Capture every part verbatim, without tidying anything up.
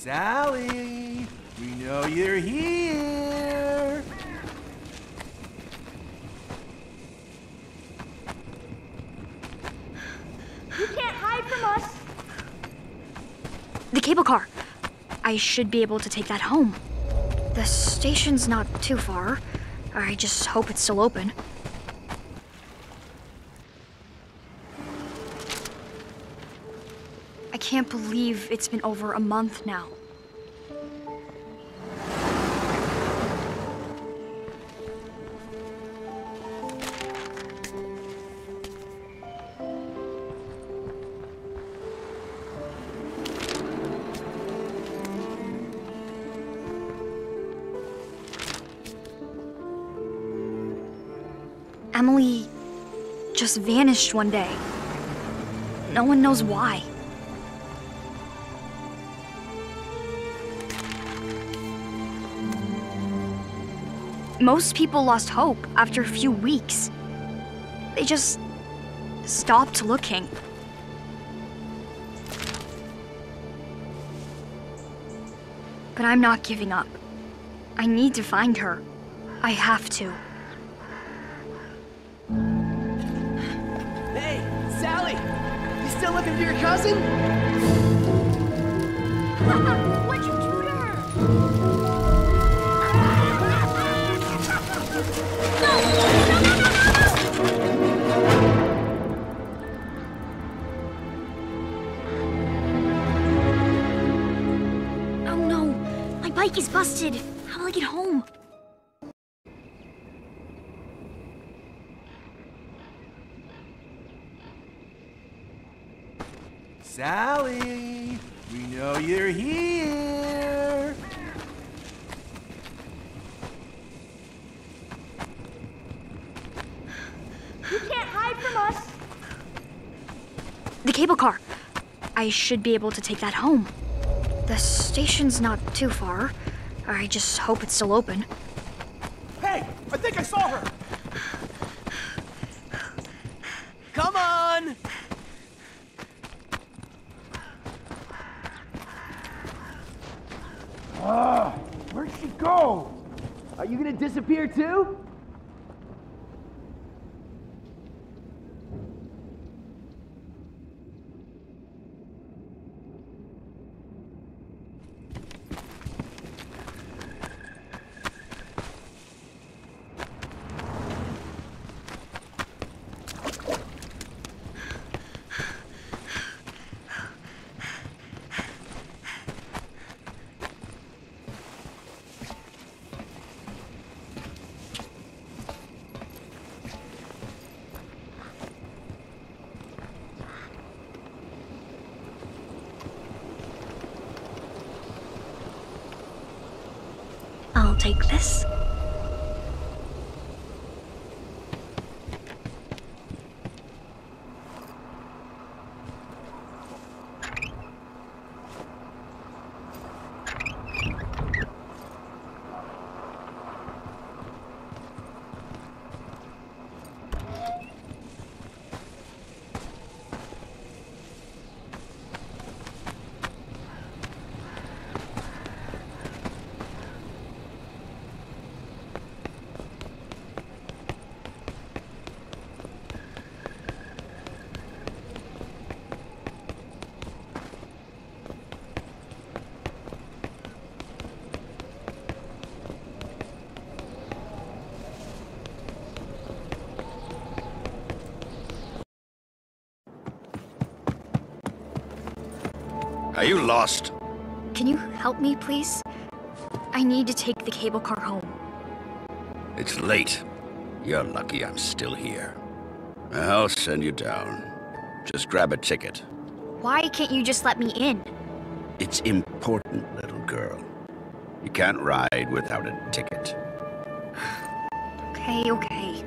Sally, we know you're here. You can't hide from us. The cable car. I should be able to take that home. The station's not too far. I just hope it's still open. I can't believe it's been over a month now. Emily just vanished one day. No one knows why. Most people lost hope after a few weeks. They just stopped looking. But I'm not giving up. I need to find her. I have to. Hey, Sally! You still looking for your cousin? What'd you do to her? No! No, no, no, Oh no, my bike is busted. How will I get home? Sally, we know you're here. You can't hide from us. The cable car. I should be able to take that home. The station's not too far. I just hope it's still open. Hey, I think I saw her! Come on! Ah, where'd she go? Are you gonna disappear too? I'll take this. Are you lost? Can you help me, please? I need to take the cable car home. It's late. You're lucky I'm still here. I'll send you down. Just grab a ticket. Why can't you just let me in? It's important, little girl. You can't ride without a ticket. Okay, okay.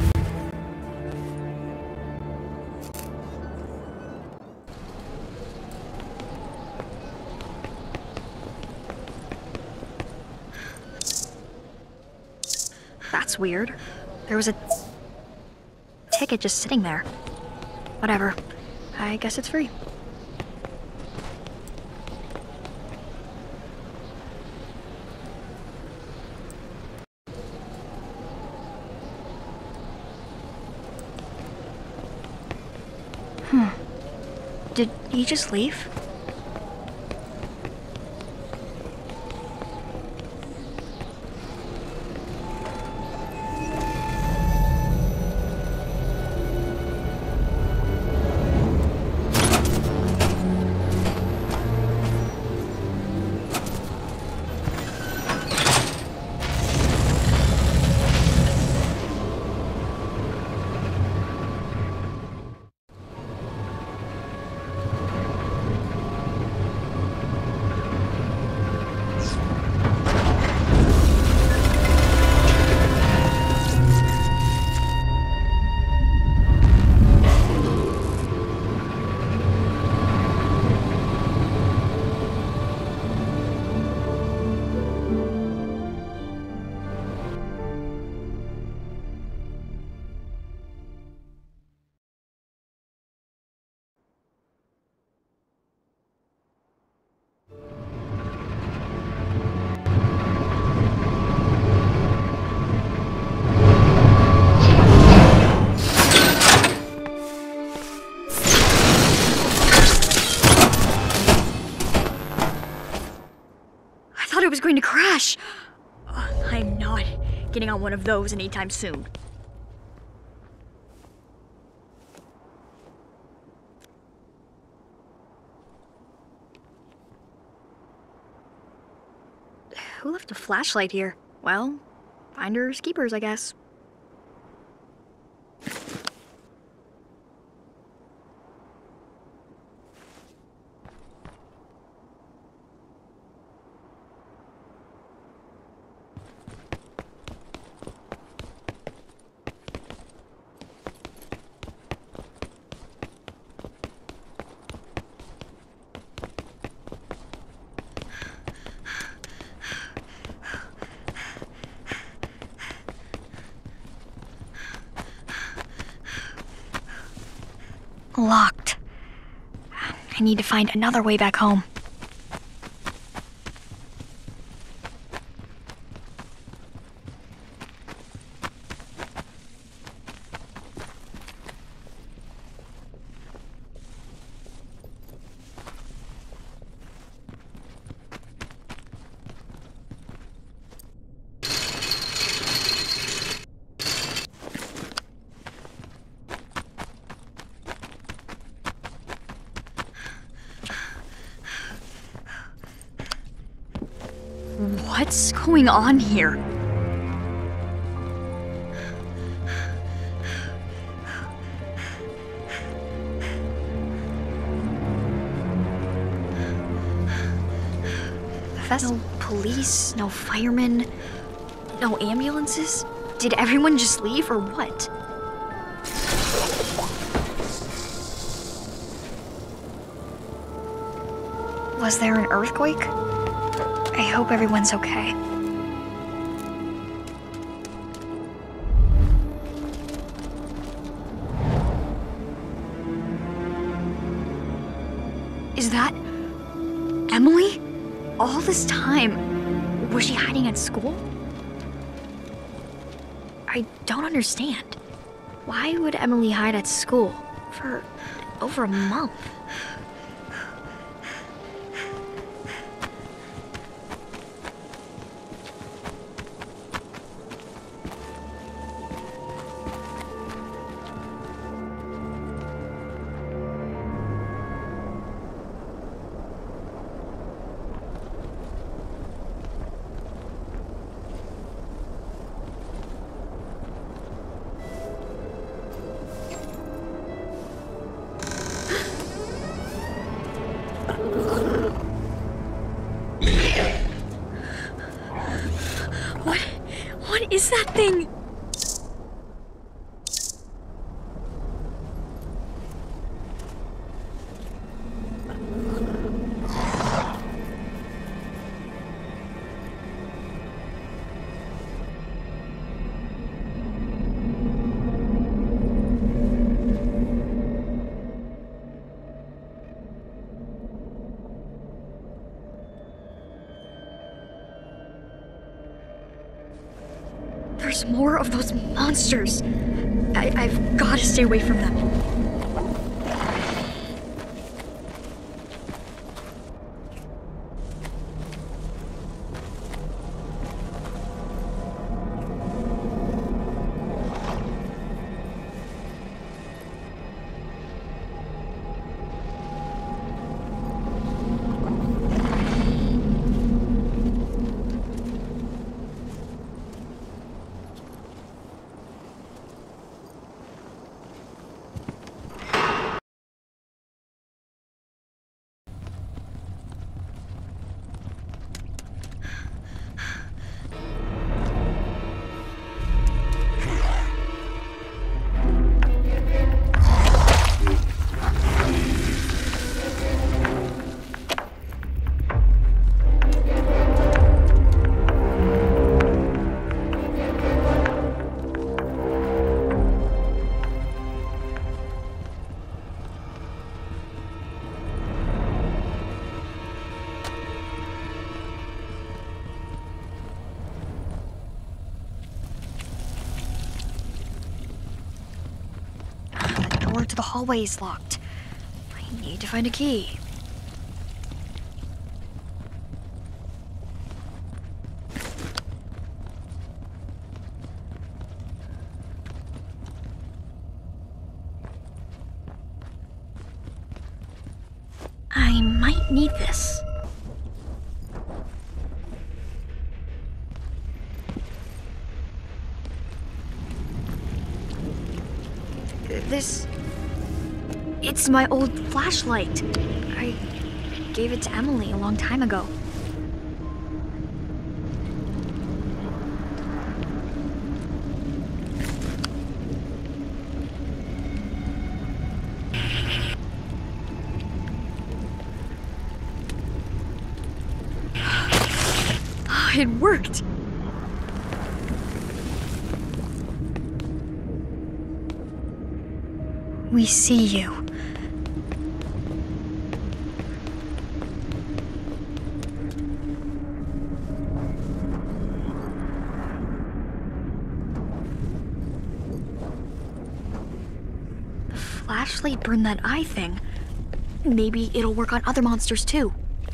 That's weird. There was a ticket just sitting there. Whatever. I guess it's free. Did he just leave? It was going to crash. Uh, I'm not getting on one of those anytime soon. Who left a flashlight here? Well, finders keepers, I guess. Locked. I need to find another way back home. What's going on here? No police, no firemen, no ambulances? Did everyone just leave or what? Was there an earthquake? I hope everyone's okay. Is that Emily? All this time, was she hiding at school? I don't understand. Why would Emily hide at school for over a month? What? What is that thing? There's more of those monsters. I I've got to stay away from them. hallway is locked. I need to find a key. I might need this. This... It's my old flashlight. I gave it to Emily a long time ago. It worked! We see you. The flashlight burned that eye thing. Maybe it'll work on other monsters too.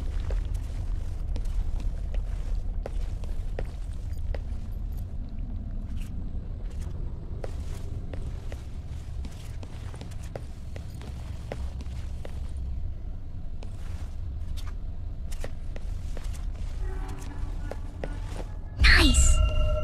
Nice!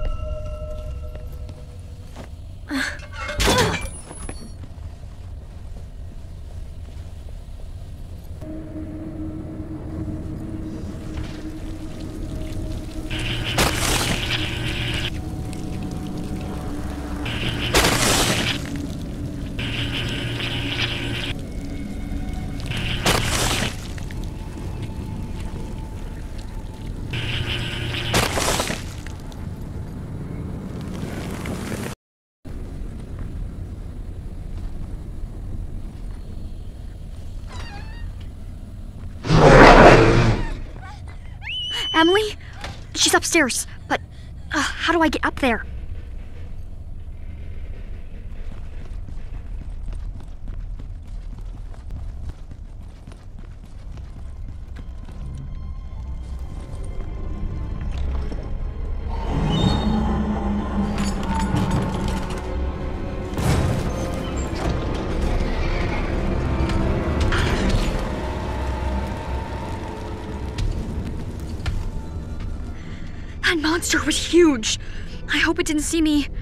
Emily? She's upstairs, but uh, how do I get up there? That monster was huge. I hope it didn't see me.